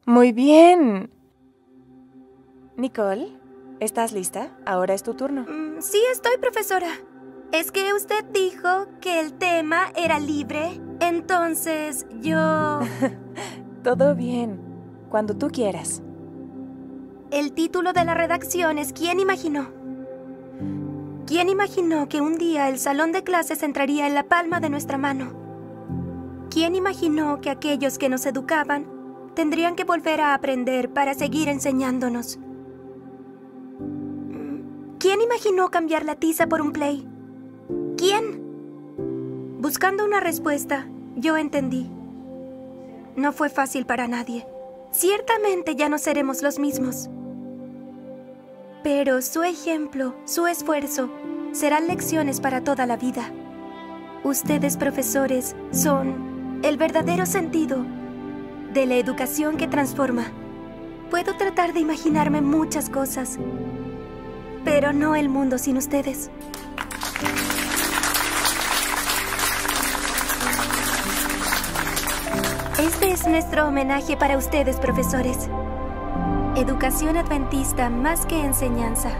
Muy bien. Nicole, ¿estás lista? Ahora es tu turno. Sí, estoy, profesora. Es que usted dijo que el tema era libre, entonces yo... Todo bien. Cuando tú quieras. El título de la redacción es ¿Quién imaginó? ¿Quién imaginó que un día el salón de clases entraría en la palma de nuestra mano? ¿Quién imaginó que aquellos que nos educaban tendrían que volver a aprender para seguir enseñándonos? ¿Quién imaginó cambiar la tiza por un play? ¿Quién? Buscando una respuesta, yo entendí. No fue fácil para nadie. Ciertamente ya no seremos los mismos. Pero su ejemplo, su esfuerzo, serán lecciones para toda la vida. Ustedes, profesores, son el verdadero sentido de la educación que transforma. Puedo tratar de imaginarme muchas cosas, pero no el mundo sin ustedes. Este es nuestro homenaje para ustedes, profesores. Educación adventista más que enseñanza.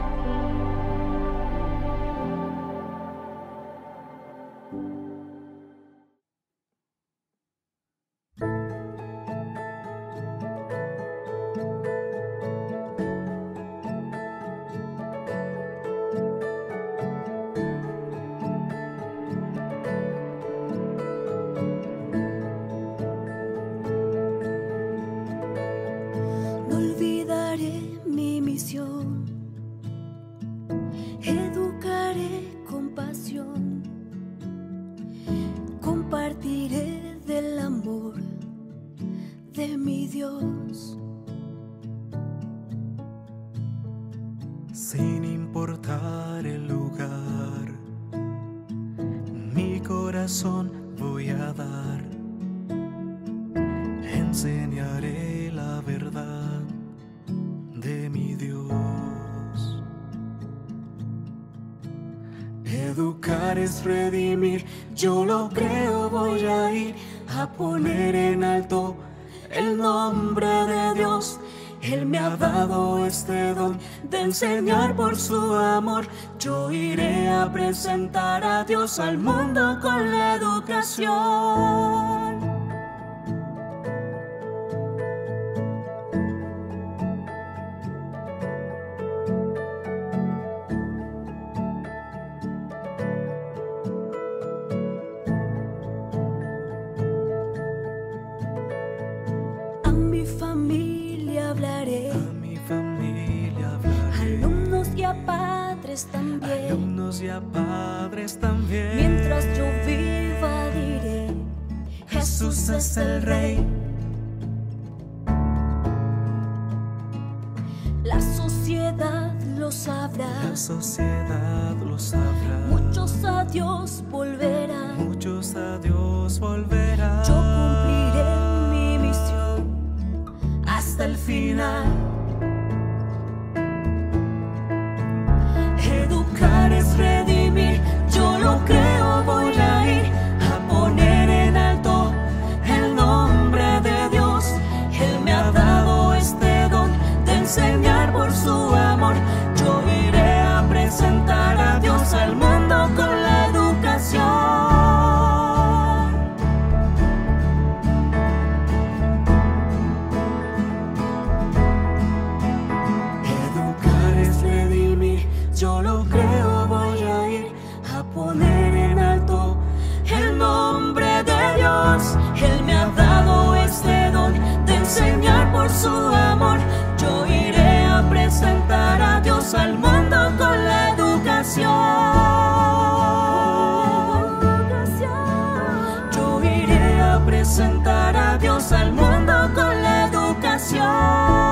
No olvidaré mi misión, educaré con pasión, compartiré del amor de mi Dios. Sin importar el lugar, mi corazón voy a dar. Enseñaré la verdad de mi Dios. Educar es redimir, yo lo creo, voy a ir a poner en alto el nombre de Dios. Él me ha dado este don de enseñar por su amor. Yo iré a presentar a Dios al mundo con la educación. A mi familia hablaré, A mi familia hablaré, alumnos y a padres también. alumnos y a padres también. Mientras yo viva diré, Jesús es el Rey. la sociedad lo sabrá. La sociedad lo sabrá. Muchos a Dios volverán. Muchos a Dios volverán. Yo cumpliré mi misión hasta el final. Educar es redimir, yo lo creo, voy a ir a poner en alto el nombre de Dios. Él me ha dado este don de enseñar por su amor. Yo iré a presentar a Dios al mundo con la educación. Educar es redimir, yo lo creo, voy a ir a poner en alto el nombre de Dios. Él me ha dado este don de enseñar por su amor. Yo iré a presentar a Dios al mundo con la educación. Yo iré a presentar a Dios al mundo con la educación.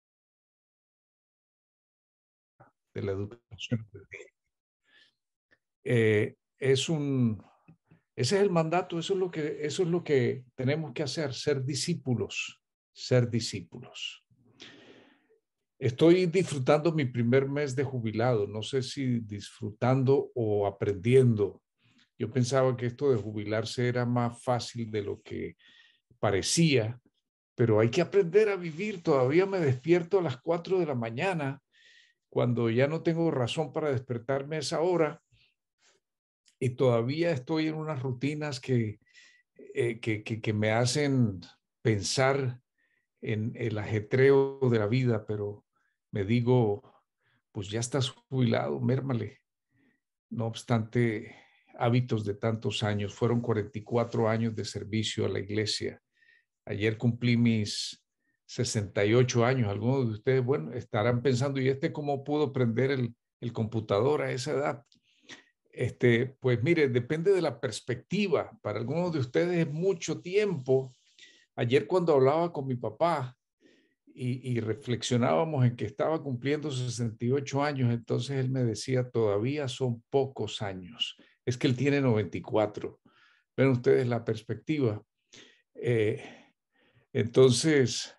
De la educación. Ese es el mandato, eso es lo que tenemos que hacer, ser discípulos, ser discípulos. Estoy disfrutando mi primer mes de jubilado, no sé si disfrutando o aprendiendo. Yo pensaba que esto de jubilarse era más fácil de lo que parecía, pero hay que aprender a vivir. Todavía me despierto a las 4 de la mañana, cuando ya no tengo razón para despertarme a esa hora, y todavía estoy en unas rutinas que me hacen pensar en el ajetreo de la vida, pero me digo, pues ya estás jubilado, mérmale. No obstante, hábitos de tantos años, fueron 44 años de servicio a la iglesia. Ayer cumplí mis 68 años. Algunos de ustedes, bueno, estarán pensando, ¿y cómo pudo prender el computador a esa edad? Pues mire, depende de la perspectiva. Para algunos de ustedes es mucho tiempo. Ayer cuando hablaba con mi papá y reflexionábamos en que estaba cumpliendo 68 años, entonces él me decía, todavía son pocos años. Es que él tiene 94. Ven ustedes la perspectiva. Eh, entonces,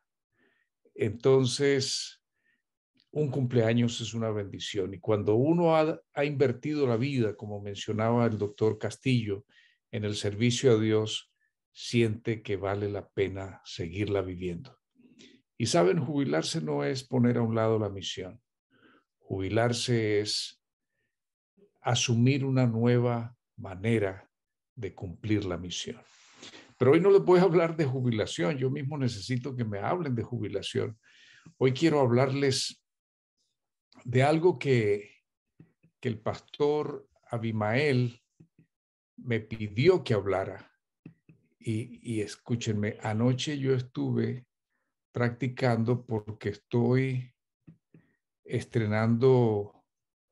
un cumpleaños es una bendición, y cuando uno ha invertido la vida, como mencionaba el doctor Castillo, en el servicio a Dios, siente que vale la pena seguirla viviendo. Y saben, jubilarse no es poner a un lado la misión. Jubilarse es asumir una nueva manera de cumplir la misión. Pero hoy no les voy a hablar de jubilación, yo mismo necesito que me hablen de jubilación. Hoy quiero hablarles de algo que el pastor Abimael me pidió que hablara. Y escúchenme, anoche yo estuve practicando porque estoy estrenando,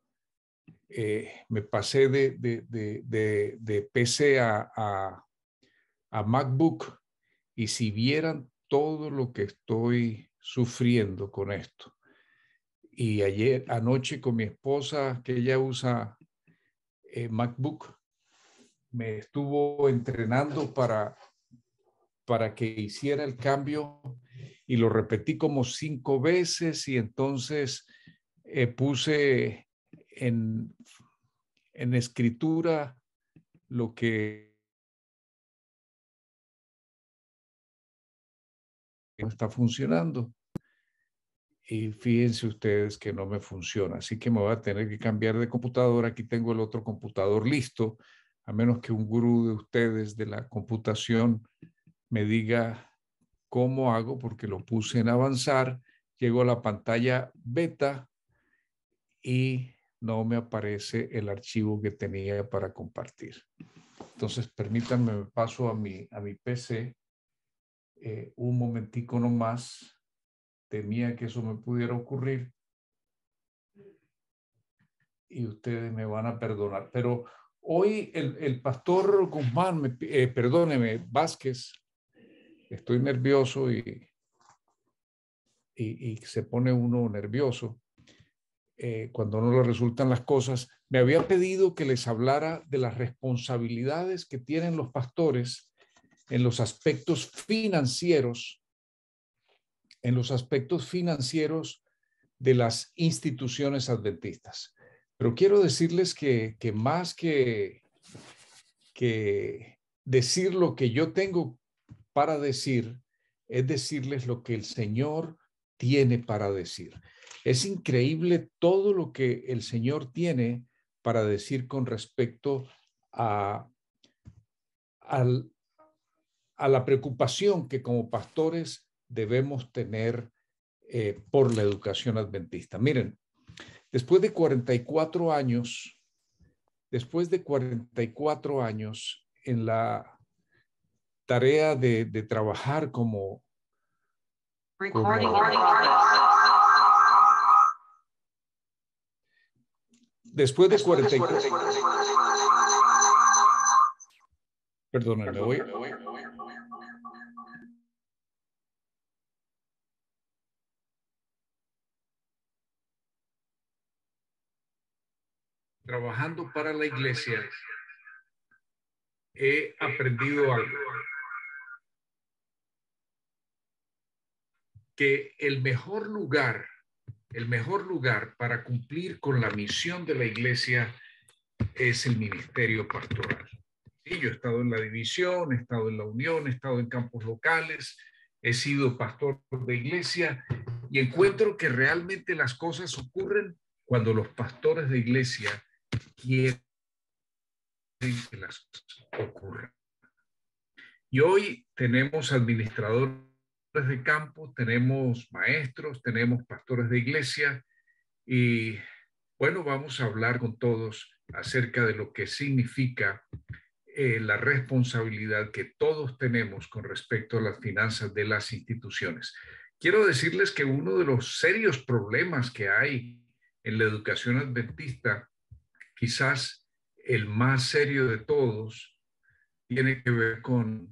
me pasé de PC a MacBook, y si vieran todo lo que estoy sufriendo con esto. Y anoche con mi esposa, que ella usa MacBook, me estuvo entrenando para que hiciera el cambio, y lo repetí como 5 veces, y entonces puse en escritura lo que no está funcionando. Y fíjense ustedes que no me funciona, así que me voy a tener que cambiar de computadora. Aquí tengo el otro computador listo, a menos que un gurú de ustedes de la computación me diga cómo hago, porque lo puse en avanzar, llego a la pantalla beta y no me aparece el archivo que tenía para compartir. Entonces, permítanme, me paso a mi PC un momentico nomás. Temía que eso me pudiera ocurrir y ustedes me van a perdonar. Pero hoy el pastor Guzmán, perdóneme, Vázquez, estoy nervioso y se pone uno nervioso cuando no le resultan las cosas. Me había pedido que les hablara de las responsabilidades que tienen los pastores en los aspectos financieros, de las instituciones adventistas. Pero quiero decirles que más que decir lo que yo tengo para decir, es decirles lo que el Señor tiene para decir. Es increíble todo lo que el Señor tiene para decir con respecto a la preocupación que como pastores debemos tener por la educación adventista. Miren, después de 44 años en la tarea de trabajar como después de 44, perdónenme, voy. trabajando para la iglesia, he aprendido algo. Que el mejor lugar para cumplir con la misión de la iglesia es el ministerio pastoral. Sí, yo he estado en la división, he estado en la unión, he estado en campos locales, he sido pastor de iglesia y encuentro que realmente las cosas ocurren cuando los pastores de iglesia quieren que las cosas ocurran. Y hoy tenemos administradores de campo, tenemos maestros, tenemos pastores de iglesia y bueno, vamos a hablar con todos acerca de lo que significa la responsabilidad que todos tenemos con respecto a las finanzas de las instituciones. Quiero decirles que uno de los serios problemas que hay en la educación adventista, quizás el más serio de todos, tiene que ver con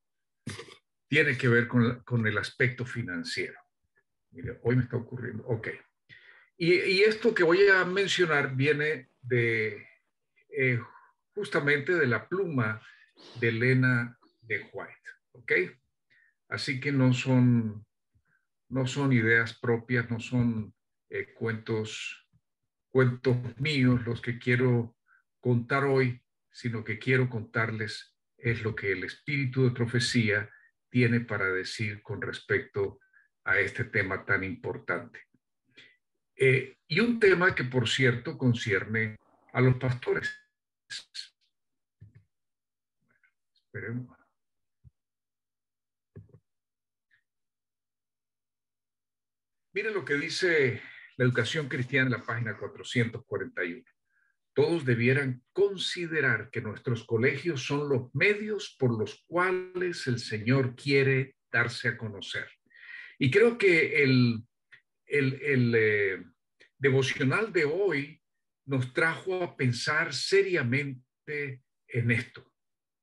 el aspecto financiero. Mire, hoy me está ocurriendo. Ok. Y esto que voy a mencionar viene de justamente de la pluma de Elena de White. ¿Ok? Así que no son ideas propias, no son cuentos míos los que quiero contar hoy, sino que quiero contarles es lo que el espíritu de profecía tiene para decir con respecto a este tema tan importante. Y un tema que, por cierto, concierne a los pastores. Esperemos. Miren lo que dice la educación cristiana en la página 441. Todos debieran considerar que nuestros colegios son los medios por los cuales el Señor quiere darse a conocer. Y creo que el devocional de hoy nos trajo a pensar seriamente en esto.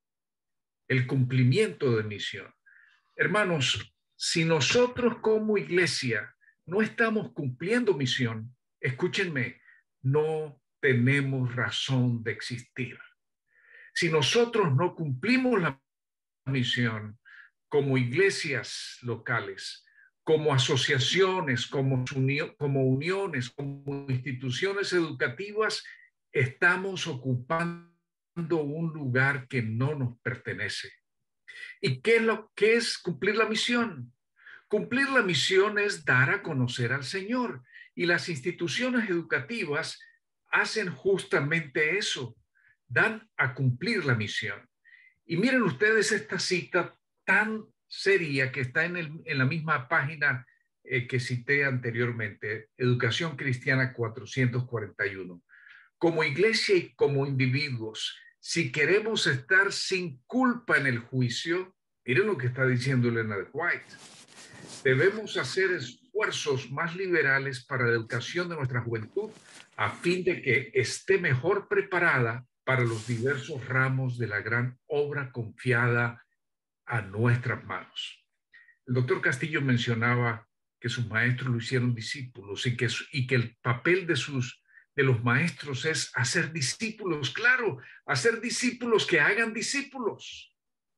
El cumplimiento de misión. Hermanos, si nosotros como iglesia no estamos cumpliendo misión, escúchenme, no tenemos razón de existir. Si nosotros no cumplimos la misión como iglesias locales, como asociaciones, como uniones, como instituciones educativas, estamos ocupando un lugar que no nos pertenece. ¿Y qué es cumplir la misión? Cumplir la misión es dar a conocer al Señor, y las instituciones educativas hacen justamente eso, dan a cumplir la misión. Y miren ustedes esta cita tan seria que está en la misma página que cité anteriormente, Educación Cristiana 441. Como iglesia y como individuos, si queremos estar sin culpa en el juicio, miren lo que está diciendo Elena de White, debemos hacer esfuerzos más liberales para la educación de nuestra juventud a fin de que esté mejor preparada para los diversos ramos de la gran obra confiada a nuestras manos. El doctor Castillo mencionaba que sus maestros lo hicieron discípulos y que el papel de los maestros es hacer discípulos, claro, hacer discípulos que hagan discípulos.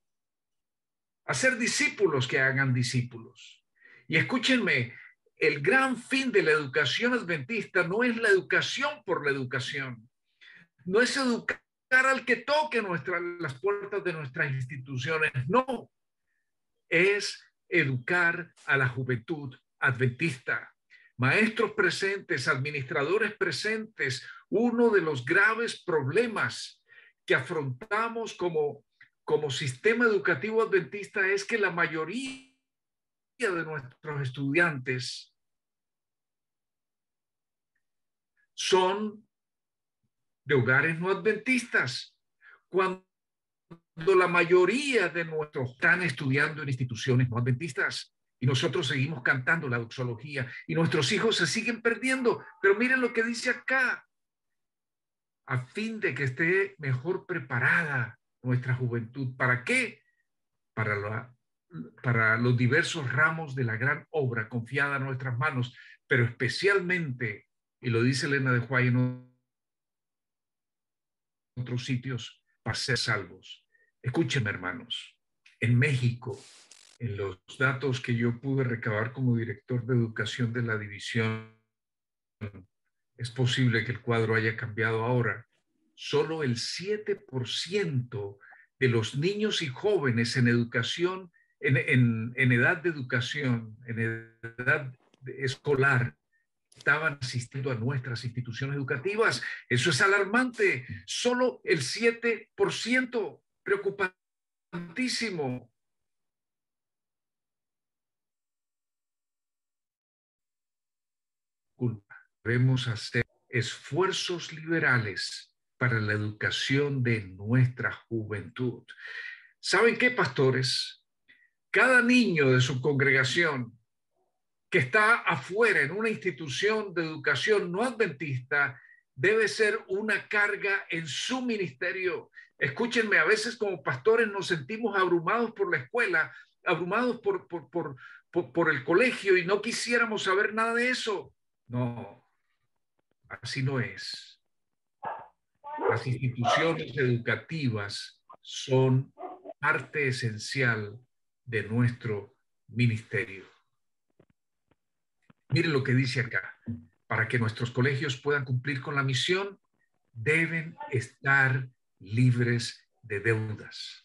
Hacer discípulos que hagan discípulos. Y escúchenme, el gran fin de la educación adventista no es la educación por la educación. No es educar al que toque las puertas de nuestras instituciones. No, es educar a la juventud adventista. Maestros presentes, administradores presentes. Uno de los graves problemas que afrontamos como sistema educativo adventista es que la mayoría de nuestros estudiantes son de hogares no adventistas, cuando la mayoría de nuestros están estudiando en instituciones no adventistas y nosotros seguimos cantando la doxología y nuestros hijos se siguen perdiendo. Pero miren lo que dice acá, a fin de que esté mejor preparada nuestra juventud. ¿Para qué? Para los diversos ramos de la gran obra confiada a nuestras manos, pero especialmente, y lo dice Elena de White en otros sitios para ser salvos. Escúchenme, hermanos, en México, en los datos que yo pude recabar como director de educación de la división, es posible que el cuadro haya cambiado ahora. Solo el 7% de los niños y jóvenes en educación, en edad de educación, en edad escolar, estaban asistiendo a nuestras instituciones educativas. Eso es alarmante. Solo el 7%, preocupantísimo. Debemos hacer esfuerzos liberales para la educación de nuestra juventud. ¿Saben qué, pastores? Cada niño de su congregación que está afuera en una institución de educación no adventista debe ser una carga en su ministerio. Escúchenme, a veces como pastores nos sentimos abrumados por la escuela, abrumados por el colegio y no quisiéramos saber nada de eso. No, así no es. Las instituciones educativas son parte esencial de nuestro ministerio. Miren lo que dice acá. Para que nuestros colegios puedan cumplir con la misión, deben estar libres de deudas.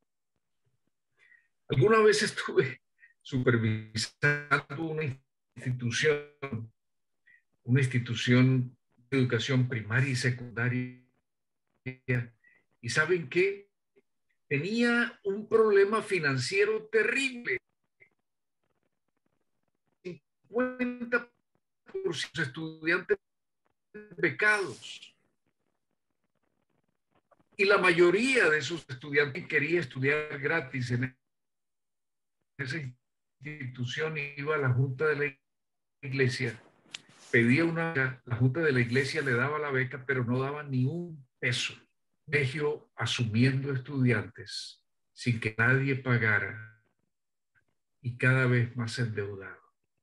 Alguna vez estuve supervisando una institución de educación primaria y secundaria. ¿Y saben qué? Tenía un problema financiero terrible. 50% de estudiantes becados. Y la mayoría de esos estudiantes quería estudiar gratis en esa institución. Iba a la junta de la iglesia, pedía una beca, la junta de la iglesia le daba la beca, pero no daba ni un peso. Colegio asumiendo estudiantes sin que nadie pagara y cada vez más endeudado.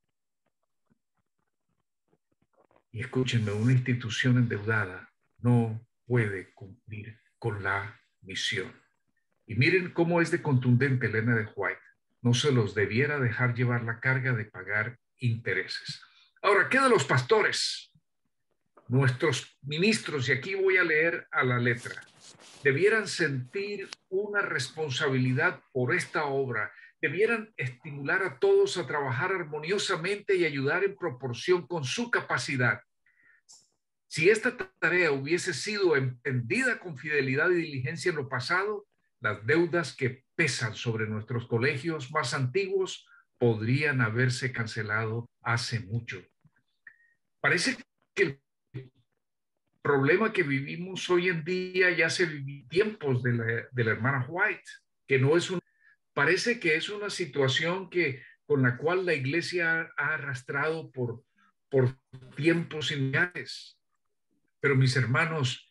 Y escúchenme, una institución endeudada no puede cumplir con la misión. Y miren cómo es de contundente Elena de White. No se los debiera dejar llevar la carga de pagar intereses. Ahora, ¿qué de los pastores? Nuestros ministros, y aquí voy a leer a la letra, debieran sentir una responsabilidad por esta obra. Debieran estimular a todos a trabajar armoniosamente y ayudar en proporción con su capacidad. Si esta tarea hubiese sido emprendida con fidelidad y diligencia en lo pasado, las deudas que pesan sobre nuestros colegios más antiguos podrían haberse cancelado hace mucho. Parece que el problema que vivimos hoy en día ya se vivió en tiempos de la hermana White, que no es un... Parece que es una situación con la cual la iglesia ha arrastrado por tiempos inmediatos. Pero mis hermanos,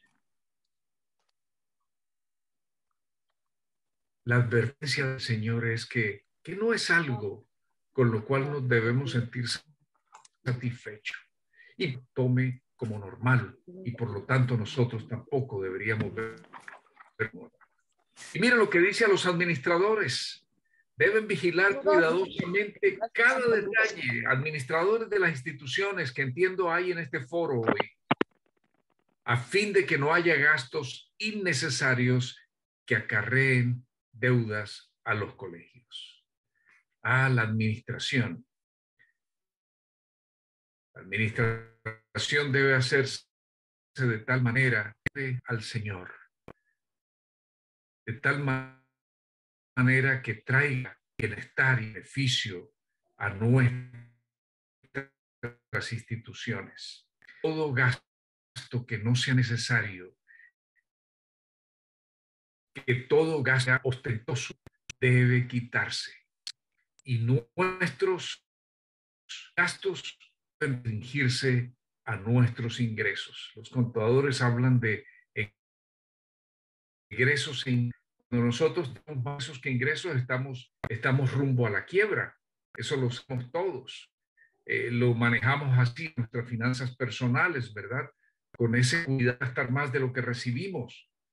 la advertencia del Señor es que no es algo con lo cual nos debemos sentir satisfechos y tome como normal, y por lo tanto nosotros tampoco deberíamos ver. Y mira lo que dice a los administradores. Deben vigilar cuidadosamente cada detalle. Administradores de las instituciones que entiendo hay en este foro hoy, a fin de que no haya gastos innecesarios que acarreen deudas a los colegios. A la administración. La administración debe hacerse de tal manera al Señor, de tal manera que traiga bienestar y beneficio a nuestras instituciones. Todo gasto que no sea necesario, que todo gasto ostentoso debe quitarse. Y nuestros gastos deben restringirse a nuestros ingresos. Los contadores hablan de ingresos. Cuando nosotros tenemos más ingresos que ingresos, estamos rumbo a la quiebra. Eso lo sabemos todos. Lo manejamos así en nuestras finanzas personales, ¿verdad? Con ese cuidado de gastar más de lo que recibimos.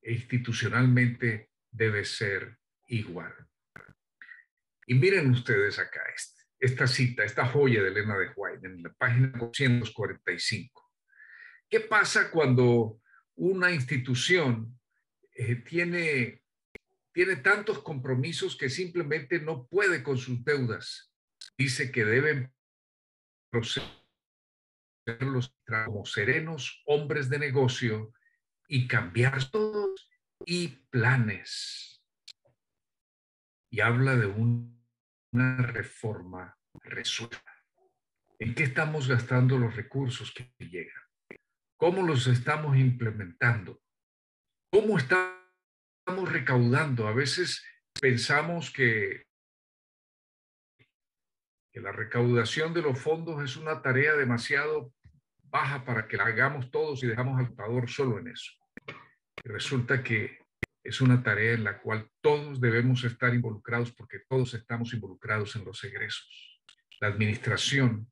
institucionalmente debe ser igual. Y miren ustedes acá esta cita, esta joya de Elena de White en la página 245. ¿Qué pasa cuando una institución tiene tantos compromisos que simplemente no puede con sus deudas? Dice que deben procederlos como serenos hombres de negocio y cambiar todos y planes. Y habla de una reforma resuelta. ¿En qué estamos gastando los recursos que llegan? ¿Cómo los estamos implementando? ¿Cómo estamos recaudando? A veces pensamos que la recaudación de los fondos es una tarea demasiado baja para que la hagamos todos y dejamos al contador solo en eso. Y resulta que es una tarea en la cual todos debemos estar involucrados porque todos estamos involucrados en los egresos. La administración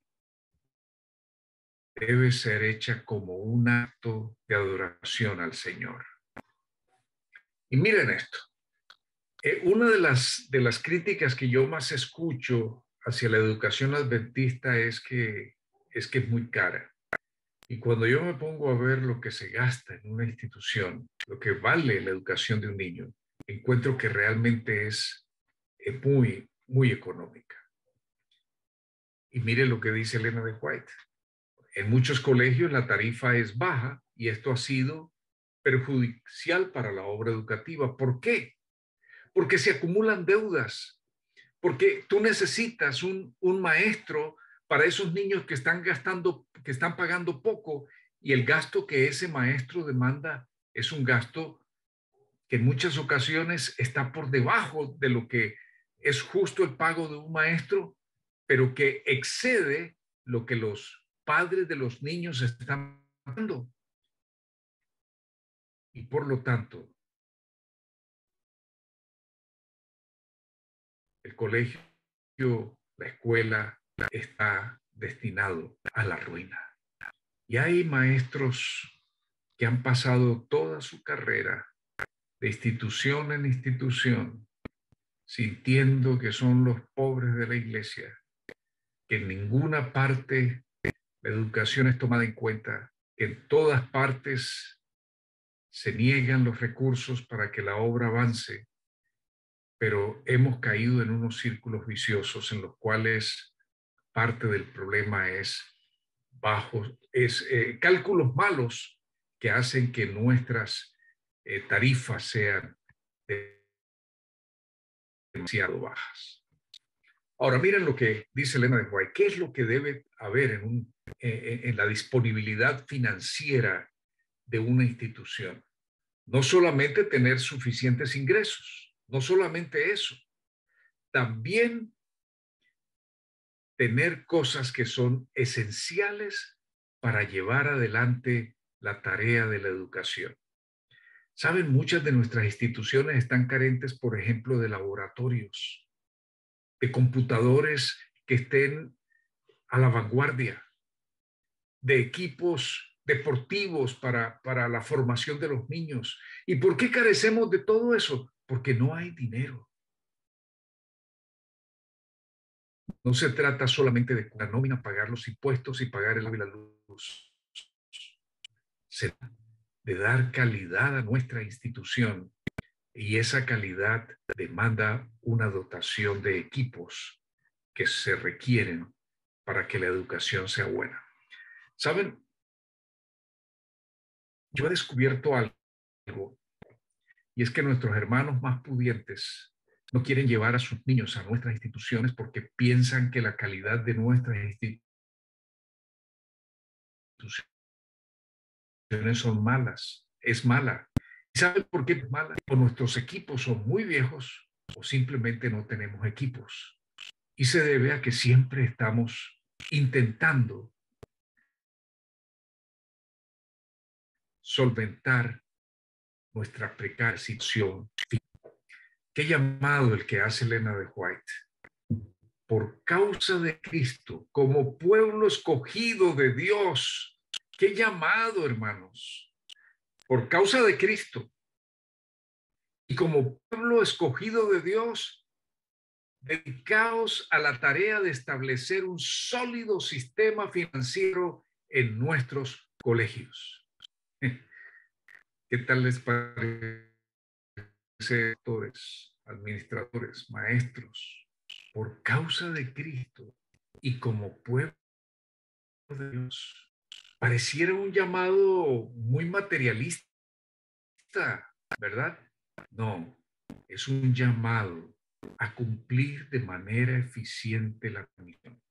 debe ser hecha como un acto de adoración al Señor. Y miren esto. Una de las críticas que yo más escucho hacia la educación adventista es que es muy cara. Y cuando yo me pongo a ver lo que se gasta en una institución, lo que vale la educación de un niño, encuentro que realmente es muy, muy económica. Y mire lo que dice Elena de White. En muchos colegios la tarifa es baja y esto ha sido perjudicial para la obra educativa. ¿Por qué? Porque se acumulan deudas, porque tú necesitas un maestro para esos niños que están pagando poco, y el gasto que ese maestro demanda es un gasto que en muchas ocasiones está por debajo de lo que es justo el pago de un maestro, pero que excede lo que los padres de los niños están pagando. Y por lo tanto, el colegio, la escuela, está destinado a la ruina. Y hay maestros que han pasado toda su carrera de institución en institución, sintiendo que son los pobres de la iglesia, que en ninguna parte la educación es tomada en cuenta, que en todas partes se niegan los recursos para que la obra avance, pero hemos caído en unos círculos viciosos en los cuales parte del problema es cálculos malos que hacen que nuestras tarifas sean demasiado bajas. Ahora, miren lo que dice Elena de White. ¿Qué es lo que debe haber en la disponibilidad financiera de una institución? No solamente tener suficientes ingresos, no solamente eso, también tener cosas que son esenciales para llevar adelante la tarea de la educación. Saben, muchas de nuestras instituciones están carentes, por ejemplo, de laboratorios, de computadores que estén a la vanguardia, de equipos deportivos para la formación de los niños. ¿Y por qué carecemos de todo eso? Porque no hay dinero. No se trata solamente de la nómina, pagar los impuestos y pagar el agua y la luz. Se trata de dar calidad a nuestra institución, y esa calidad demanda una dotación de equipos que se requieren para que la educación sea buena. ¿Saben? Yo he descubierto algo, y es que nuestros hermanos más pudientes no quieren llevar a sus niños a nuestras instituciones porque piensan que la calidad de nuestras instituciones son malas, es mala. ¿Y saben por qué es mala? O nuestros equipos son muy viejos o simplemente no tenemos equipos. Y se debe a que siempre estamos intentando solventar nuestra precaria situación. Qué llamado el que hace Elena de White. Por causa de Cristo, como pueblo escogido de Dios. Qué llamado, hermanos. Por causa de Cristo, Y como pueblo escogido de Dios, dedicaos a la tarea de establecer un sólido sistema financiero en nuestros colegios. ¿Qué tal les parece, doctores, administradores, maestros? Por causa de Cristo y como pueblo de Dios, pareciera un llamado muy materialista, ¿verdad? No, es un llamado a cumplir de manera eficiente la misión.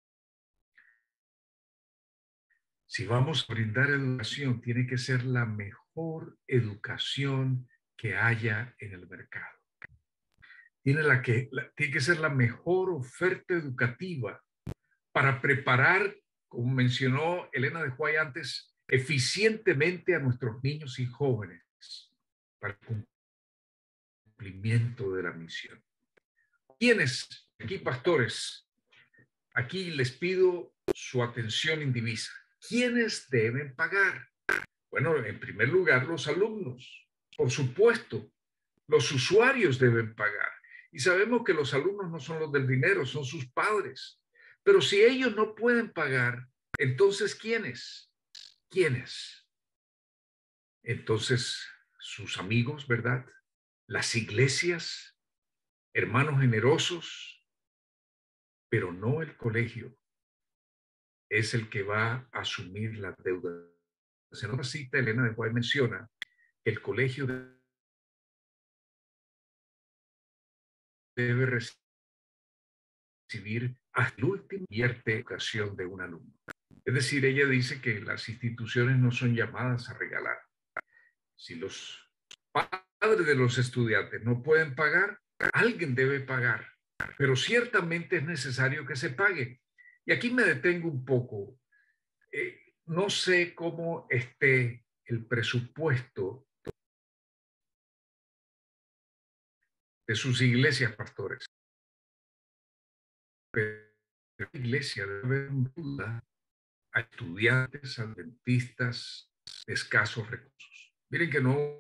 Si vamos a brindar educación, tiene que ser la mejor educación que haya en el mercado. Tiene que ser la mejor oferta educativa para preparar, como mencionó Elena de White antes, eficientemente a nuestros niños y jóvenes para el cumplimiento de la misión. ¿Quiénes? Aquí, pastores, aquí les pido su atención indivisa. ¿Quiénes deben pagar? Bueno, en primer lugar, los alumnos. Por supuesto, los usuarios deben pagar. Y sabemos que los alumnos no son los del dinero, son sus padres. Pero si ellos no pueden pagar, entonces, ¿quiénes? ¿Quiénes? Entonces, sus amigos, ¿verdad? Las iglesias, hermanos generosos, pero no el colegio. Es el que va a asumir la deuda. En otra cita, Elena de White menciona que el colegio debe recibir hasta el último invierte educación de un alumno. Es decir, ella dice que las instituciones no son llamadas a regalar. Si los padres de los estudiantes no pueden pagar, alguien debe pagar. Pero ciertamente es necesario que se pague. Y aquí me detengo un poco. No sé cómo esté el presupuesto de sus iglesias, pastores. Pero la iglesia debe haber ayuda a estudiantes, adventistas de escasos recursos. Miren que no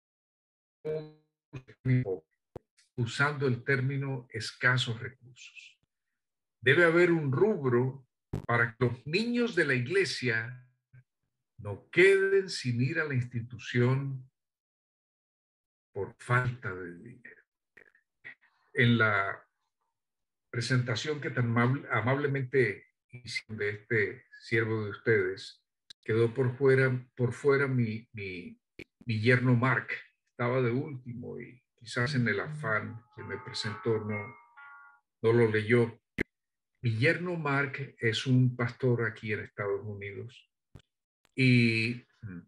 usando el término escasos recursos. Debe haber un rubro para que los niños de la iglesia no queden sin ir a la institución por falta de dinero. En la presentación que tan amablemente hicieron de este siervo de ustedes, quedó por fuera mi yerno Mark. Estaba de último y quizás en el afán que me presentó no lo leyó. Mi yerno Mark es un pastor aquí en Estados Unidos y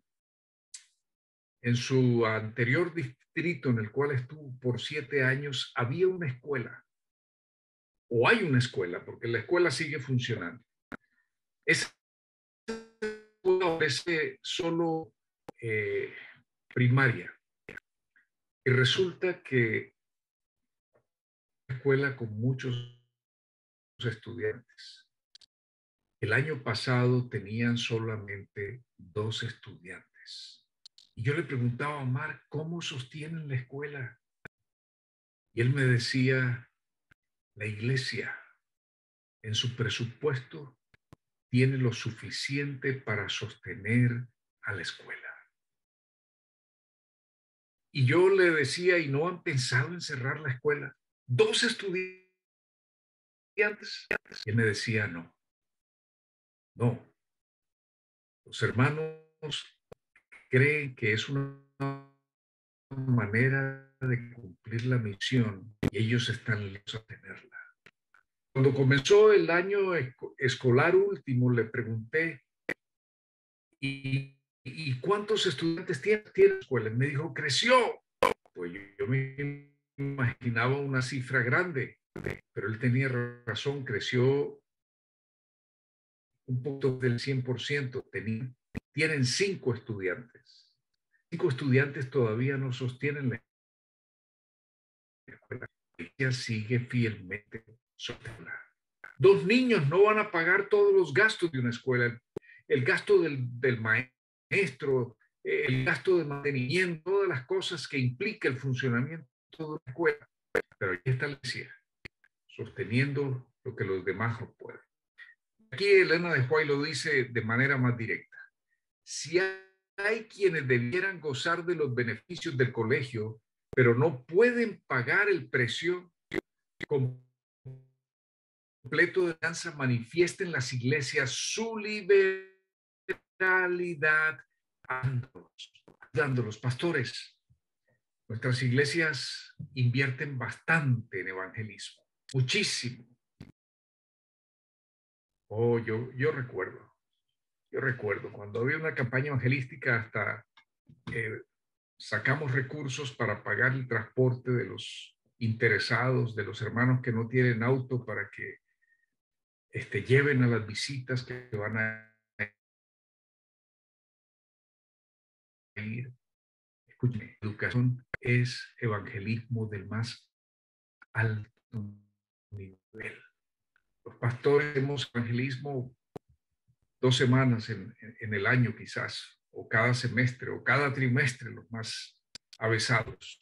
en su anterior distrito en el cual estuvo por 7 años había una escuela, o hay una escuela, porque la escuela sigue funcionando. Esa escuela ofrece solo primaria y resulta que una escuela con muchos estudiantes. El año pasado tenían solamente 2 estudiantes. Y yo le preguntaba a Omar, ¿cómo sostienen la escuela? Y él me decía, la iglesia en su presupuesto tiene lo suficiente para sostener a la escuela. Y yo le decía, ¿y no han pensado en cerrar la escuela? 2 estudiantes. Y él me decía, no. Los hermanos creen que es una manera de cumplir la misión y ellos están listos a tenerla. Cuando comenzó el año escolar último, le pregunté, ¿y cuántos estudiantes tiene la escuela? Me dijo, creció. Pues yo me imaginaba una cifra grande, pero él tenía razón, creció un poco del 100%. Tienen 5 estudiantes. 5 estudiantes todavía no sostienen la escuela. Ella sigue fielmente sostenida. 2 niños no van a pagar todos los gastos de una escuela. El gasto del maestro, el gasto de mantenimiento, todas las cosas que implica el funcionamiento de una escuela, pero aquí está la iglesia, sosteniendo lo que los demás no pueden. Aquí Elena de White lo dice de manera más directa. Si hay quienes debieran gozar de los beneficios del colegio, pero no pueden pagar el precio completo de danza, manifiesten las iglesias su liberalidad dándolos. Pastores, nuestras iglesias invierten bastante en evangelismo, muchísimo. Oh, yo recuerdo cuando había una campaña evangelística, hasta sacamos recursos para pagar el transporte de los interesados, de los hermanos que no tienen auto, para que lleven a las visitas que van a ir. Escuchen, educación es evangelismo del más alto nivel. Los pastores hacemos evangelismo 2 semanas en el año quizás, o cada semestre, o cada trimestre, los más avesados.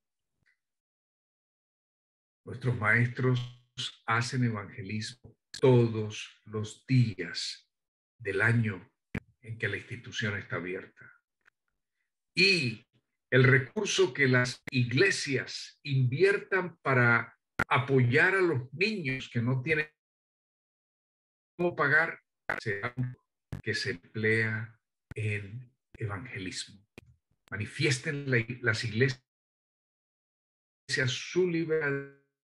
Nuestros maestros hacen evangelismo todos los días del año en que la institución está abierta. Y el recurso que las iglesias inviertan para apoyar a los niños que no tienen cómo pagar, que se emplea en evangelismo. Manifiesten las iglesias su liberalidad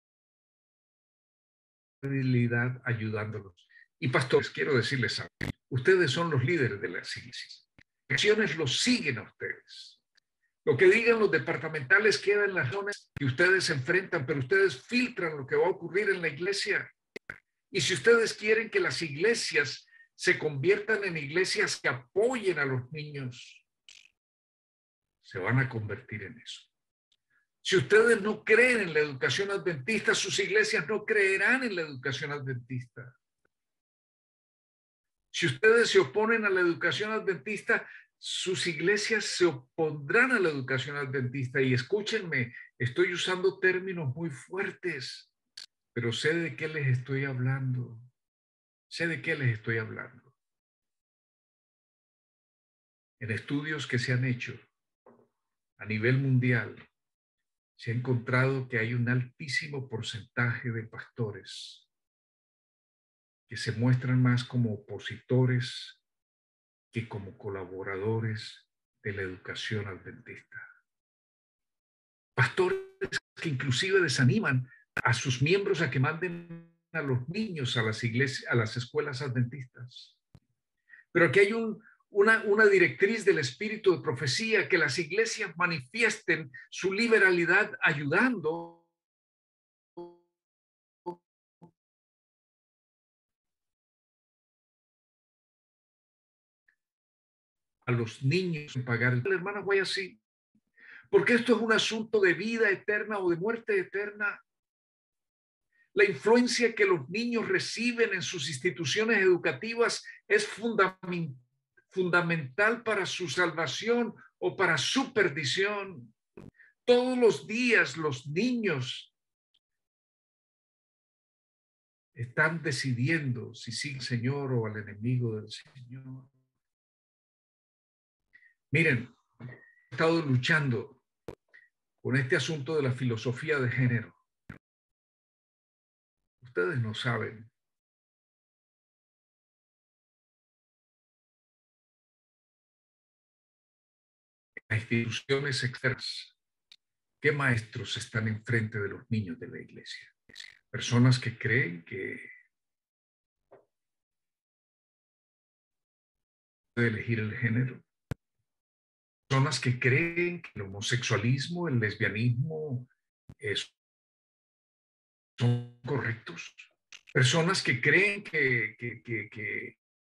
ayudándolos. Y pastores, quiero decirles algo. Ustedes son los líderes de las iglesias. Las acciones los siguen a ustedes. Lo que digan los departamentales queda en las zonas que ustedes enfrentan, pero ustedes filtran lo que va a ocurrir en la iglesia. Y si ustedes quieren que las iglesias se conviertan en iglesias que apoyen a los niños, se van a convertir en eso. Si ustedes no creen en la educación adventista, sus iglesias no creerán en la educación adventista. Si ustedes se oponen a la educación adventista, sus iglesias se opondrán a la educación adventista. Y escúchenme, estoy usando términos muy fuertes, pero sé de qué les estoy hablando. Sé de qué les estoy hablando. En estudios que se han hecho a nivel mundial, se ha encontrado que hay un altísimo porcentaje de pastores que se muestran más como opositores que como colaboradores de la educación adventista. Pastores que inclusive desaniman a sus miembros a que manden a los niños a las iglesias, a las escuelas adventistas. Pero aquí hay una directriz del espíritu de profecía, que las iglesias manifiesten su liberalidad ayudando a los niños en pagar. El hermano, voy así, porque esto es un asunto de vida eterna o de muerte eterna. La influencia que los niños reciben en sus instituciones educativas es fundamental para su salvación o para su perdición. Todos los días los niños están decidiendo si siguen al Señor o al enemigo del Señor. Miren, he estado luchando con este asunto de la filosofía de género. Ustedes no saben las instituciones externas, ¿qué maestros están enfrente de los niños de la iglesia? Personas que creen que puede elegir el género. Personas que creen que el homosexualismo, el lesbianismo son correctos. Personas que creen que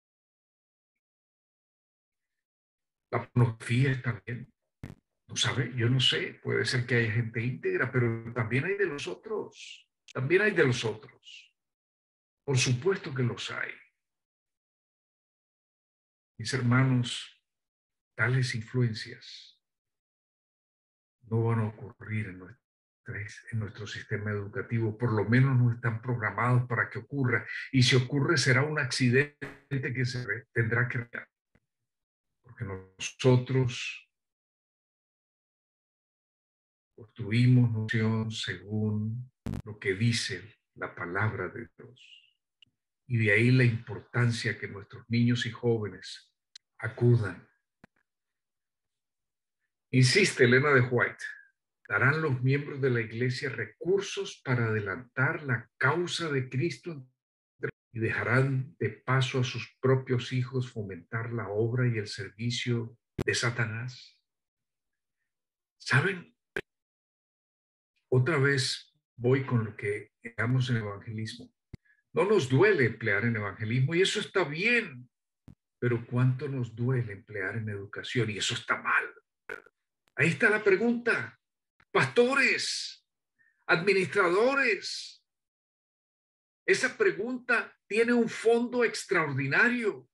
la pornografía también. ¿No sabe? Yo no sé. Puede ser que haya gente íntegra, pero también hay de los otros. También hay de los otros. Por supuesto que los hay. Mis hermanos, tales influencias no van a ocurrir en nuestro sistema educativo, por lo menos no están programados para que ocurra, y si ocurre será un accidente que se tendrá que realizar, porque nosotros construimos noción según lo que dice la palabra de Dios, y de ahí la importancia que nuestros niños y jóvenes acudan. Insiste Elena de White, ¿darán los miembros de la iglesia recursos para adelantar la causa de Cristo y dejarán de paso a sus propios hijos fomentar la obra y el servicio de Satanás? ¿Saben? Otra vez voy con lo que hagamos en evangelismo. No nos duele emplear en evangelismo y eso está bien, pero ¿cuánto nos duele emplear en educación? Y eso está mal. Ahí está la pregunta. Pastores, administradores, esa pregunta tiene un fondo extraordinario.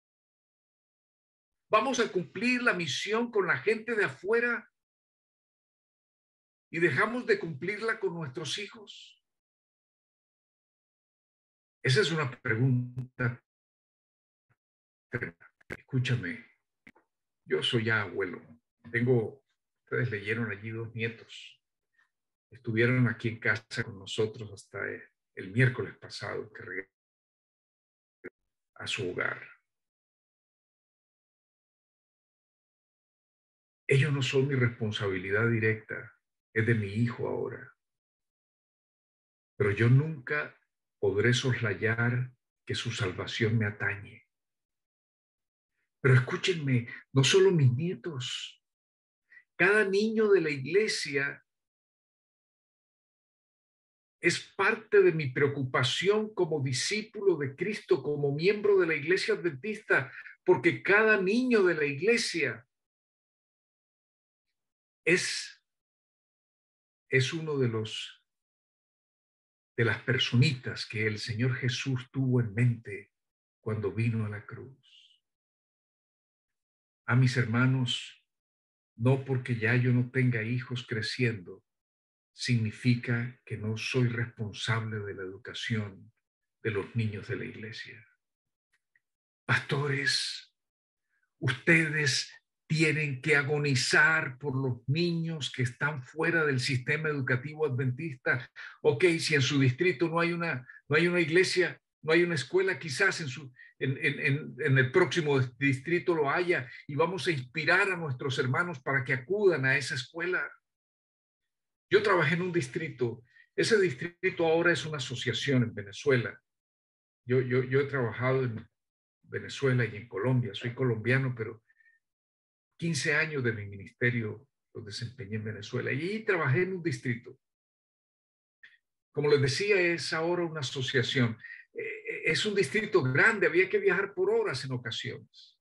¿Vamos a cumplir la misión con la gente de afuera y dejamos de cumplirla con nuestros hijos? Esa es una pregunta. Escúchame, yo soy ya abuelo. Ustedes leyeron allí 2 nietos. Estuvieron aquí en casa con nosotros hasta el miércoles pasado que regresaron a su hogar. Ellos no son mi responsabilidad directa, es de mi hijo ahora. Pero yo nunca podré soslayar que su salvación me atañe. Pero escúchenme, no solo mis nietos, cada niño de la iglesia es parte de mi preocupación como discípulo de Cristo, como miembro de la iglesia adventista, porque cada niño de la iglesia es uno de las personitas que el Señor Jesús tuvo en mente cuando vino a la cruz. A mis hermanos, no porque ya yo no tenga hijos creciendo, significa que no soy responsable de la educación de los niños de la iglesia. Pastores, ustedes tienen que agonizar por los niños que están fuera del sistema educativo adventista. Ok, si en su distrito no hay una iglesia, no hay una escuela, quizás en el próximo distrito lo haya, y vamos a inspirar a nuestros hermanos para que acudan a esa escuela. Yo trabajé en un distrito. Ese distrito ahora es una asociación en Venezuela. Yo he trabajado en Venezuela y en Colombia. Soy colombiano, pero 15 años de mi ministerio los desempeñé en Venezuela. Y ahí trabajé en un distrito. Como les decía, es ahora una asociación. Es un distrito grande, había que viajar por horas en ocasiones.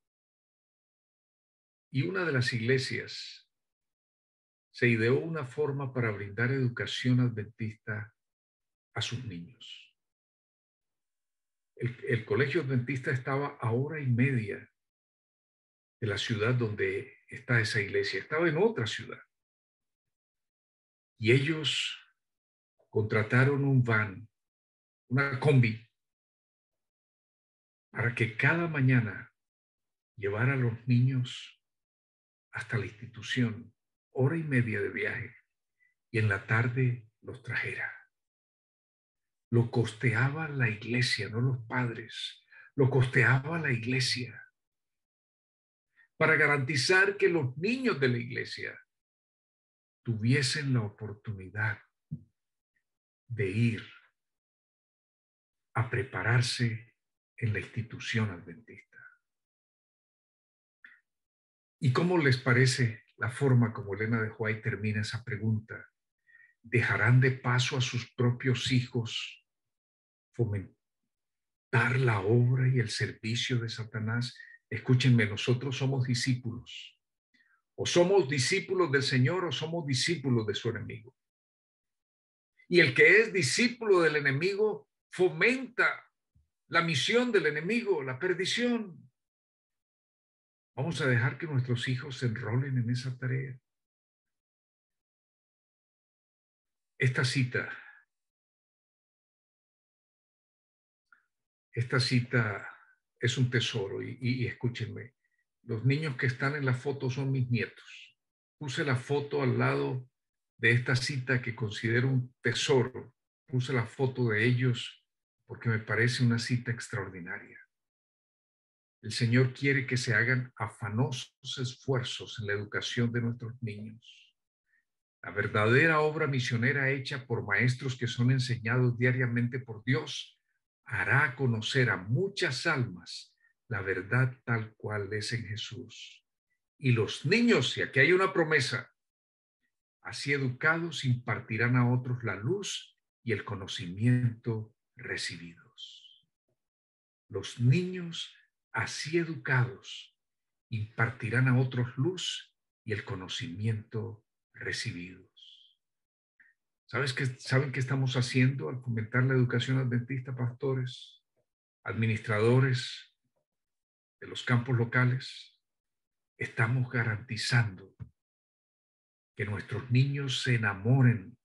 Y una de las iglesias se ideó una forma para brindar educación adventista a sus niños. El colegio adventista estaba a 1:30 de la ciudad donde está esa iglesia. Estaba en otra ciudad. Y ellos contrataron un van, una combi, para que cada mañana llevara a los niños hasta la institución, 1:30 de viaje, y en la tarde los trajera. Lo costeaba la iglesia, no los padres. Lo costeaba la iglesia para garantizar que los niños de la iglesia tuviesen la oportunidad de ir a prepararse en la institución adventista. ¿Y cómo les parece la forma como Elena de White termina esa pregunta? ¿Dejarán de paso a sus propios hijos fomentar la obra y el servicio de Satanás? Escúchenme, nosotros somos discípulos. O somos discípulos del Señor o somos discípulos de su enemigo. Y el que es discípulo del enemigo fomenta la misión del enemigo, la perdición. Vamos a dejar que nuestros hijos se enrolen en esa tarea. Esta cita es un tesoro y escúchenme, los niños que están en la foto son mis nietos. Puse la foto al lado de esta cita que considero un tesoro. Puse la foto de ellos porque me parece una cita extraordinaria. El Señor quiere que se hagan afanosos esfuerzos en la educación de nuestros niños. La verdadera obra misionera hecha por maestros que son enseñados diariamente por Dios hará conocer a muchas almas la verdad tal cual es en Jesús. Y los niños, y aquí hay una promesa, así educados impartirán a otros la luz y el conocimiento recibidos. Los niños, así educados, impartirán a otros luz y el conocimiento recibidos. ¿Saben qué estamos haciendo al fomentar la educación adventista, pastores, administradores de los campos locales? Estamos garantizando que nuestros niños se enamoren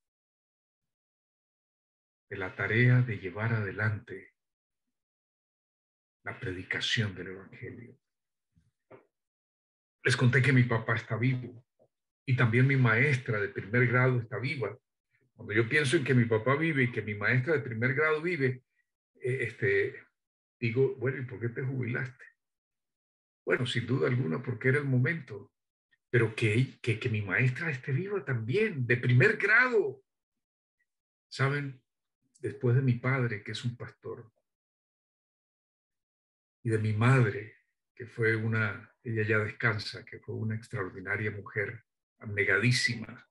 de la tarea de llevar adelante la predicación del Evangelio. Les conté que mi papá está vivo y también mi maestra de primer grado está viva. Cuando yo pienso en que mi papá vive y que mi maestra de primer grado vive, digo, bueno, ¿y por qué te jubilaste? Bueno, sin duda alguna, porque era el momento. Pero que mi maestra esté viva también, de primer grado. ¿Saben? Después de mi padre, que es un pastor, y de mi madre, que fue ella ya descansa, que fue una extraordinaria mujer, abnegadísima,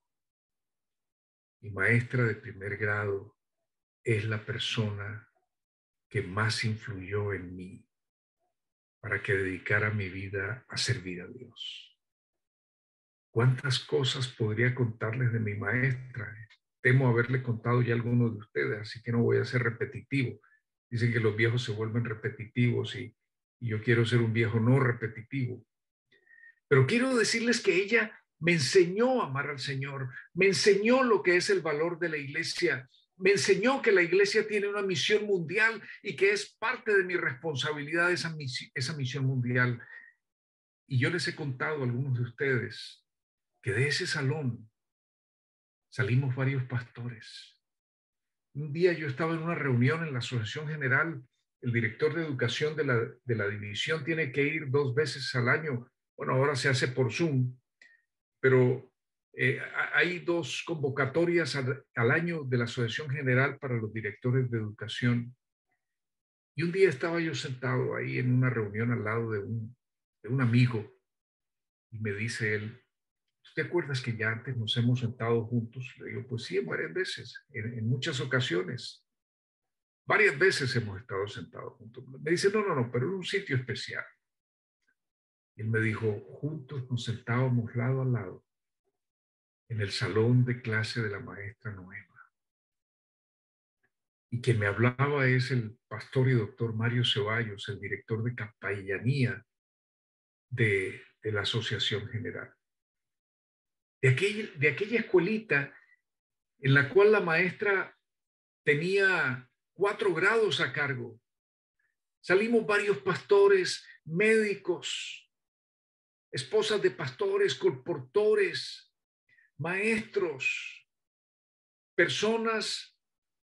mi maestra de primer grado es la persona que más influyó en mí para que dedicara mi vida a servir a Dios. ¿Cuántas cosas podría contarles de mi maestra? Temo haberle contado ya a algunos de ustedes, así que no voy a ser repetitivo. Dicen que los viejos se vuelven repetitivos y yo quiero ser un viejo no repetitivo. Pero quiero decirles que ella me enseñó a amar al Señor, me enseñó lo que es el valor de la iglesia, me enseñó que la iglesia tiene una misión mundial y que es parte de mi responsabilidad esa misión mundial. Y yo les he contado a algunos de ustedes que de ese salón salimos varios pastores. Un día yo estaba en una reunión en la Asociación General, el director de educación de la división tiene que ir 2 veces al año. Bueno, ahora se hace por Zoom, pero hay 2 convocatorias al año de la Asociación General para los directores de educación. Y un día estaba yo sentado ahí en una reunión al lado de un amigo y me dice él, ¿te acuerdas que ya antes nos hemos sentado juntos? Le digo, pues sí, varias veces, en muchas ocasiones. Varias veces hemos estado sentados juntos. Me dice, no, pero en un sitio especial. Y él me dijo, juntos nos sentábamos lado a lado en el salón de clase de la maestra Noema. Y quien me hablaba es el pastor y doctor Mario Ceballos, el director de capellanía de la Asociación General. De aquella escuelita en la cual la maestra tenía 4 grados a cargo. Salimos varios pastores, médicos, esposas de pastores, colportores, maestros, personas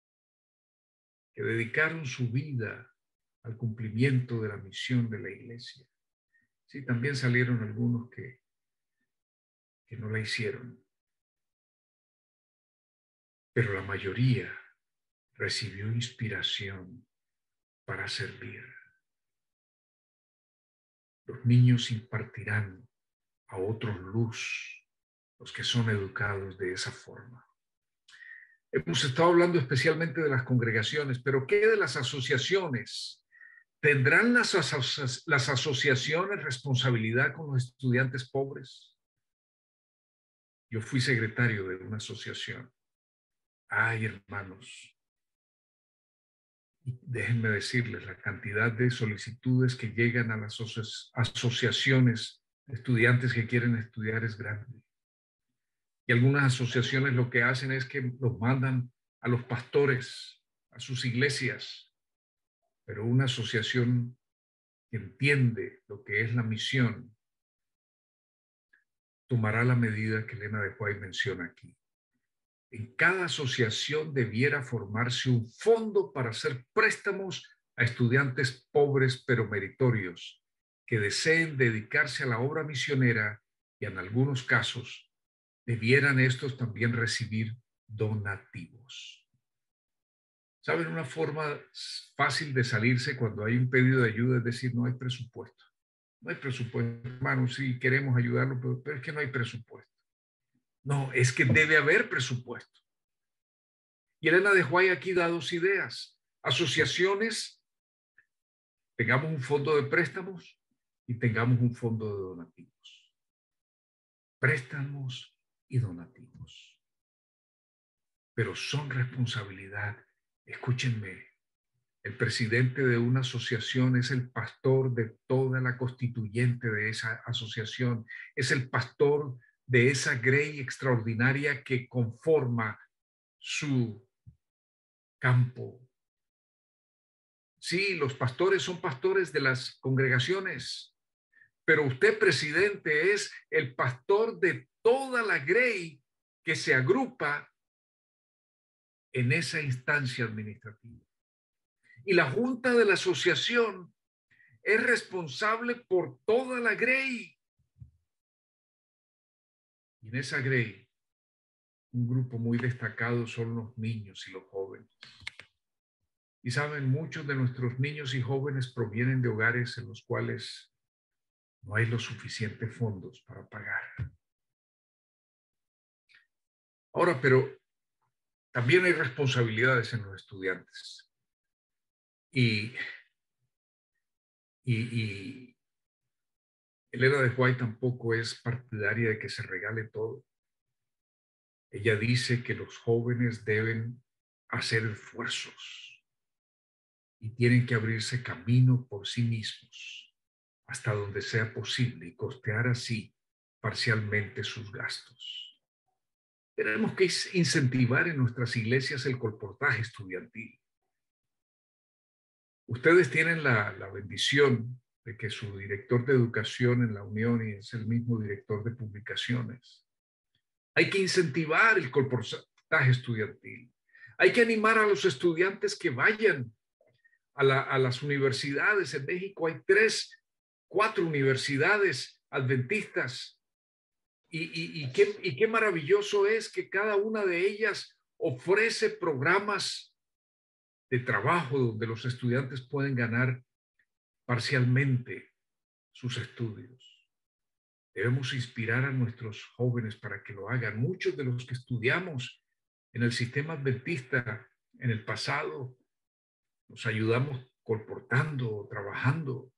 que dedicaron su vida al cumplimiento de la misión de la iglesia. Sí, también salieron algunos que no la hicieron, pero la mayoría recibió inspiración para servir. Los niños impartirán a otros luz, los que son educados de esa forma. Hemos estado hablando especialmente de las congregaciones, pero ¿qué de las asociaciones? ¿Tendrán las asociaciones responsabilidad con los estudiantes pobres? Yo fui secretario de una asociación. Ay, hermanos, déjenme decirles, la cantidad de solicitudes que llegan a las asociaciones de estudiantes que quieren estudiar es grande. Y algunas asociaciones lo que hacen es que los mandan a los pastores, a sus iglesias. Pero una asociación que entiende lo que es la misión tomará la medida que Elena de White menciona aquí. En cada asociación debiera formarse un fondo para hacer préstamos a estudiantes pobres pero meritorios que deseen dedicarse a la obra misionera y en algunos casos debieran estos también recibir donativos. ¿Saben? Una forma fácil de salirse cuando hay un pedido de ayuda es decir, no hay presupuesto. No hay presupuesto, hermano, sí queremos ayudarlo, pero es que no hay presupuesto. No, es que debe haber presupuesto. Y Elena de White aquí da dos ideas. Asociaciones, tengamos un fondo de préstamos y tengamos un fondo de donativos. Préstamos y donativos. Pero son responsabilidad. Escúchenme, el presidente de una asociación es el pastor de toda la constituyente de esa asociación. Es el pastor de esa grey extraordinaria que conforma su campo. Sí, los pastores son pastores de las congregaciones, pero usted, presidente, es el pastor de toda la grey que se agrupa en esa instancia administrativa. Y la junta de la asociación es responsable por toda la grey. Y en esa grey, un grupo muy destacado son los niños y los jóvenes. Y saben, muchos de nuestros niños y jóvenes provienen de hogares en los cuales no hay los suficientes fondos para pagar. Ahora, pero también hay responsabilidades en los estudiantes. Y Elena de White tampoco es partidaria de que se regale todo. Ella dice que los jóvenes deben hacer esfuerzos y tienen que abrirse camino por sí mismos hasta donde sea posible y costear así parcialmente sus gastos. Tenemos que incentivar en nuestras iglesias el colportaje estudiantil. Ustedes tienen la bendición de que su director de educación en la Unión es el mismo director de publicaciones. Hay que incentivar el colportaje estudiantil. Hay que animar a los estudiantes que vayan a las universidades. En México hay 4 universidades adventistas. Y qué maravilloso es que cada una de ellas ofrece programas de trabajo donde los estudiantes pueden ganar parcialmente sus estudios. Debemos inspirar a nuestros jóvenes para que lo hagan. Muchos de los que estudiamos en el sistema adventista en el pasado nos ayudamos colportando, trabajando.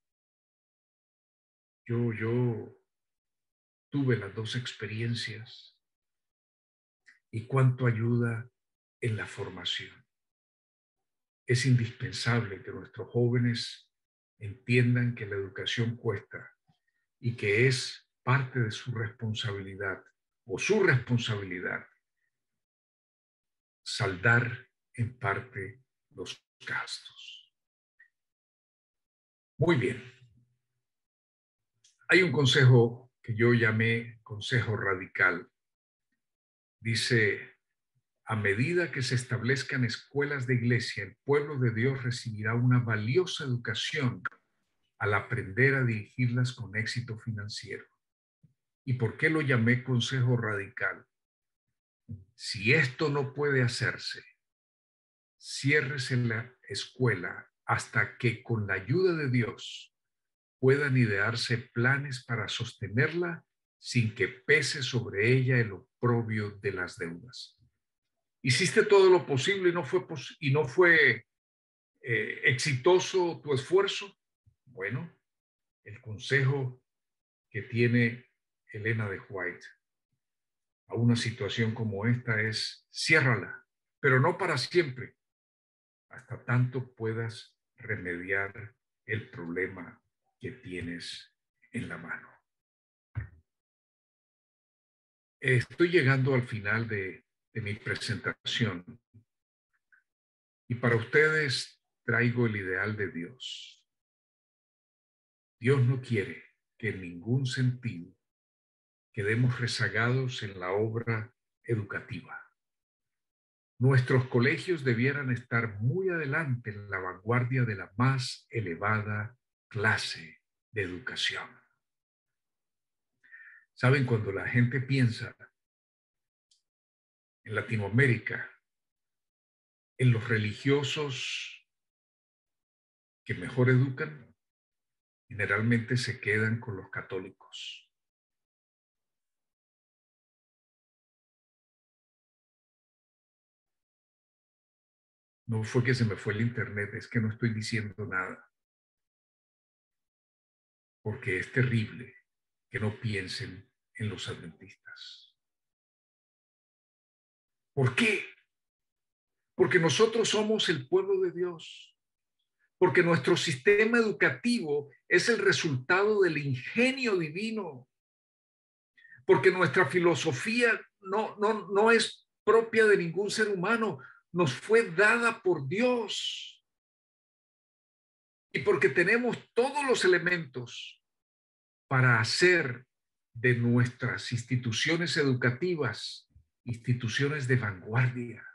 Yo tuve las 2 experiencias y cuánto ayuda en la formación. Es indispensable que nuestros jóvenes entiendan que la educación cuesta y que es parte de su responsabilidad saldar en parte los gastos. Muy bien. Hay un consejo que yo llamé consejo radical. Dice: a medida que se establezcan escuelas de iglesia, el pueblo de Dios recibirá una valiosa educación al aprender a dirigirlas con éxito financiero. ¿Y por qué lo llamé consejo radical? Si esto no puede hacerse, ciérrese la escuela hasta que con la ayuda de Dios puedan idearse planes para sostenerla sin que pese sobre ella el oprobio de las deudas. Hiciste todo lo posible y no fue exitoso tu esfuerzo. Bueno, el consejo que tiene Elena de White a una situación como esta es: ciérrala, pero no para siempre, hasta tanto puedas remediar el problema que tienes en la mano. Estoy llegando al final de mi presentación y para ustedes traigo el ideal de Dios. Dios no quiere que en ningún sentido quedemos rezagados en la obra educativa. Nuestros colegios debieran estar muy adelante en la vanguardia de la más elevada clase de educación. ¿Saben? Cuando la gente piensa en Latinoamérica, en los religiosos que mejor educan, generalmente se quedan con los católicos. No fue que se me fue el internet, es que no estoy diciendo nada. Porque es terrible que no piensen en los adventistas. ¿Por qué? Porque nosotros somos el pueblo de Dios. Porque nuestro sistema educativo es el resultado del ingenio divino. Porque nuestra filosofía no es propia de ningún ser humano, nos fue dada por Dios. Y porque tenemos todos los elementos para hacer de nuestras instituciones educativas instituciones de vanguardia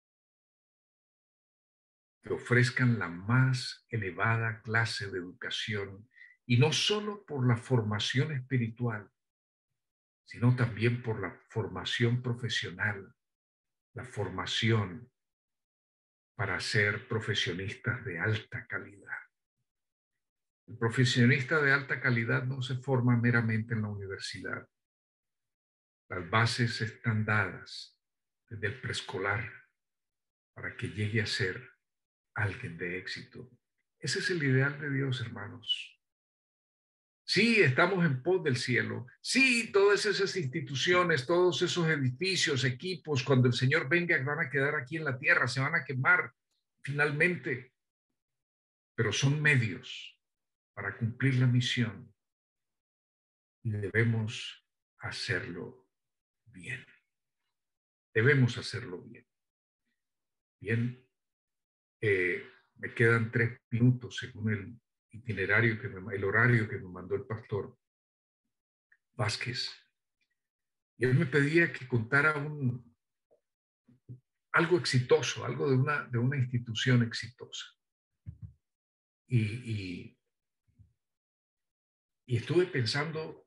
que ofrezcan la más elevada clase de educación, y no solo por la formación espiritual, sino también por la formación profesional, la formación para ser profesionistas de alta calidad. El profesionista de alta calidad no se forma meramente en la universidad. Las bases están dadas desde el preescolar para que llegue a ser alguien de éxito. Ese es el ideal de Dios, hermanos. Sí, estamos en pos del cielo. Sí, todas esas instituciones, todos esos edificios, equipos, cuando el Señor venga, van a quedar aquí en la tierra, se van a quemar finalmente. Pero son medios para cumplir la misión y debemos hacerlo bien. Debemos hacerlo bien. Bien, me quedan 3 minutos según el itinerario, el horario que me mandó el pastor Vázquez. Y él me pedía que contara algo exitoso, algo de una institución exitosa. Y estuve pensando,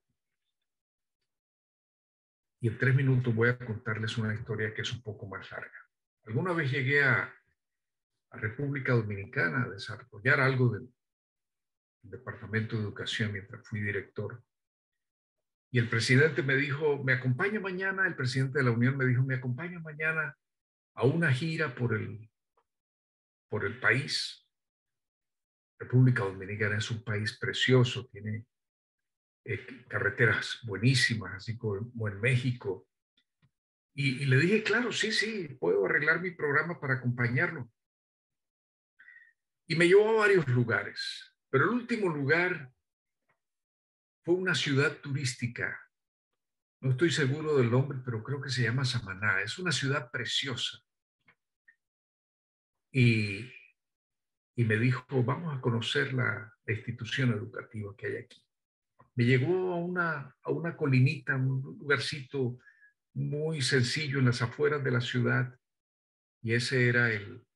y en 3 minutos voy a contarles una historia que es un poco más larga. Alguna vez llegué a República Dominicana a desarrollar algo del Departamento de Educación mientras fui director. Y el presidente me dijo, me acompaña mañana, el presidente de la Unión me dijo, me acompaña mañana a una gira por el país. República Dominicana es un país precioso, tiene carreteras buenísimas, así como en México. Y le dije, claro, sí, puedo arreglar mi programa para acompañarlo. Y me llevó a varios lugares, pero el último lugar fue una ciudad turística. No estoy seguro del nombre, pero creo que se llama Samaná. Es una ciudad preciosa. Y me dijo, vamos a conocer la institución educativa que hay aquí. Me llevó a una colinita, un lugarcito muy sencillo en las afueras de la ciudad, y ese era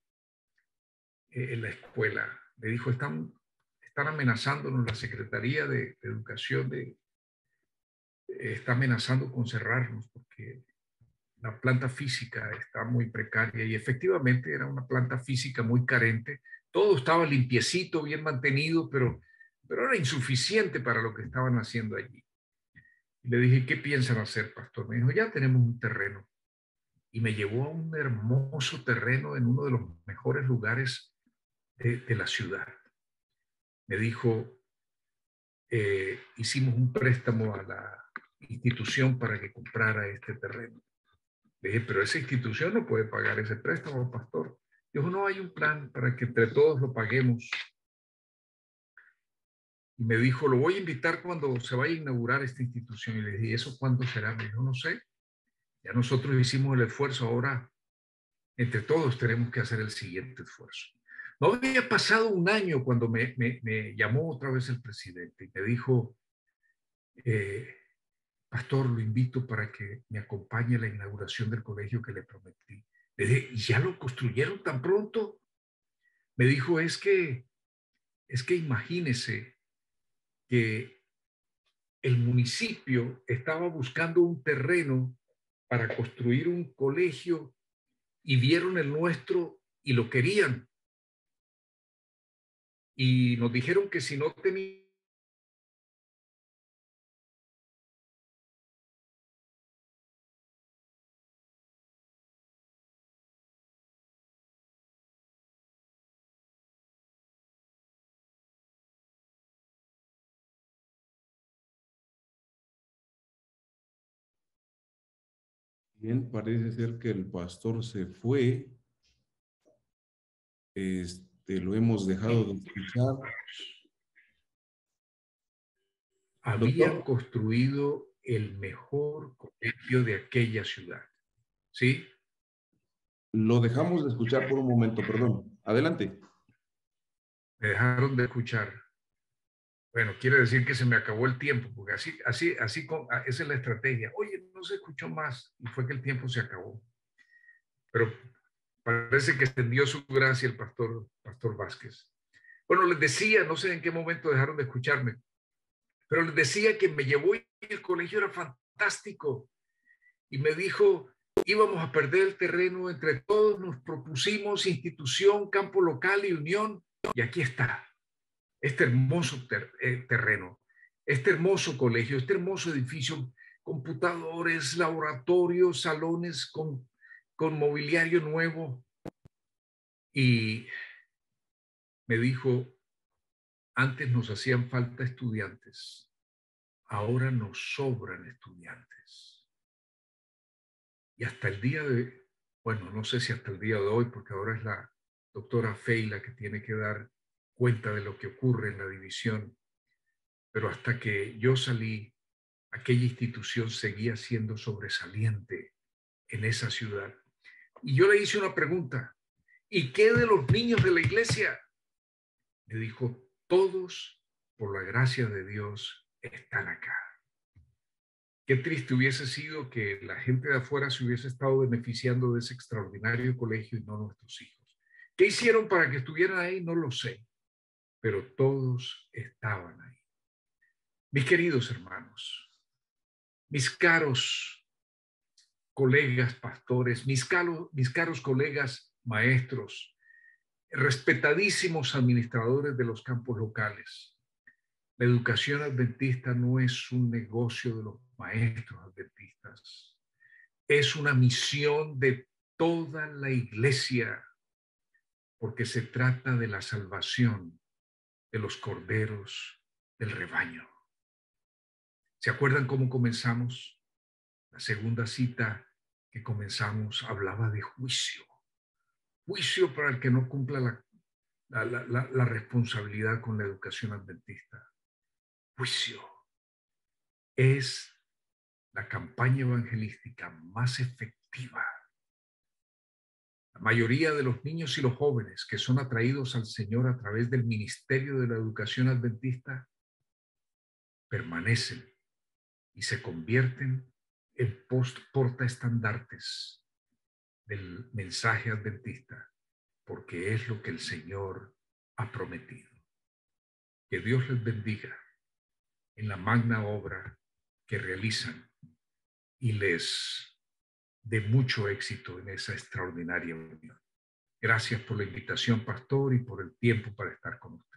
la escuela. Me dijo, están amenazándonos, la Secretaría de Educación está amenazando con cerrarnos porque la planta física está muy precaria, y efectivamente era una planta física muy carente. Todo estaba limpiecito, bien mantenido, pero era insuficiente para lo que estaban haciendo allí. Y le dije, ¿qué piensan hacer, pastor? Me dijo, ya tenemos un terreno. Y me llevó a un hermoso terreno en uno de los mejores lugares de la ciudad. Me dijo, hicimos un préstamo a la institución para que comprara este terreno. Le dije, pero esa institución no puede pagar ese préstamo, pastor. Dijo, no, hay un plan para que entre todos lo paguemos. Y me dijo, lo voy a invitar cuando se vaya a inaugurar esta institución. Y le dije, ¿eso cuándo será? Me dijo, no sé, Ya nosotros hicimos el esfuerzo, ahora entre todos tenemos que hacer el siguiente esfuerzo. No había pasado un año cuando me llamó otra vez el presidente y me dijo, pastor, lo invito para que me acompañe a la inauguración del colegio que le prometí. Le dije, ¿ya lo construyeron tan pronto? Me dijo, es que imagínese que el municipio estaba buscando un terreno para construir un colegio y vieron el nuestro y lo querían. Y nos dijeron que si no tenían Bien, parece ser que el pastor se fue. Lo hemos dejado de escuchar. habían construido el mejor colegio de aquella ciudad. ¿Sí? Lo dejamos de escuchar por un momento, perdón. Adelante. Me dejaron de escuchar. Bueno, quiere decir que se me acabó el tiempo, porque esa es la estrategia. Oye, no se escuchó más y fue que el tiempo se acabó. Pero parece que extendió su gracia el pastor Vázquez. Bueno, les decía, no sé en qué momento dejaron de escucharme, pero les decía que me llevó y el colegio era fantástico. Y me dijo, íbamos a perder el terreno entre todos, nos propusimos institución, campo local y unión, y aquí está, este hermoso terreno, este hermoso colegio, este hermoso edificio, computadores, laboratorios, salones con mobiliario nuevo. Y me dijo, antes nos hacían falta estudiantes, ahora nos sobran estudiantes. Y hasta el día de, bueno, no sé si hasta el día de hoy, porque ahora es la doctora Fey la que tiene que dar cuenta de lo que ocurre en la división, pero hasta que yo salí, aquella institución seguía siendo sobresaliente en esa ciudad. Y yo le hice una pregunta, ¿y qué de los niños de la iglesia? Me dijo, todos, por la gracia de Dios, están acá. Qué triste hubiese sido que la gente de afuera se hubiese estado beneficiando de ese extraordinario colegio y no nuestros hijos. ¿Qué hicieron para que estuvieran ahí? No lo sé, pero todos estaban ahí. Mis queridos hermanos, mis caros colegas pastores, mis caros colegas maestros, respetadísimos administradores de los campos locales, la educación adventista no es un negocio de los maestros adventistas, es una misión de toda la iglesia, porque se trata de la salvación de los corderos del rebaño. ¿Se acuerdan cómo comenzamos? La segunda cita que comenzamos hablaba de juicio. Juicio para el que no cumpla la responsabilidad con la educación adventista. Juicio es la campaña evangelística más efectiva. La mayoría de los niños y los jóvenes que son atraídos al Señor a través del ministerio de la educación adventista permanecen y se convierten en portaestandartes del mensaje adventista, porque es lo que el Señor ha prometido. Que Dios les bendiga en la magna obra que realizan y les dé mucho éxito en esa extraordinaria unión. Gracias por la invitación, pastor, y por el tiempo para estar con ustedes.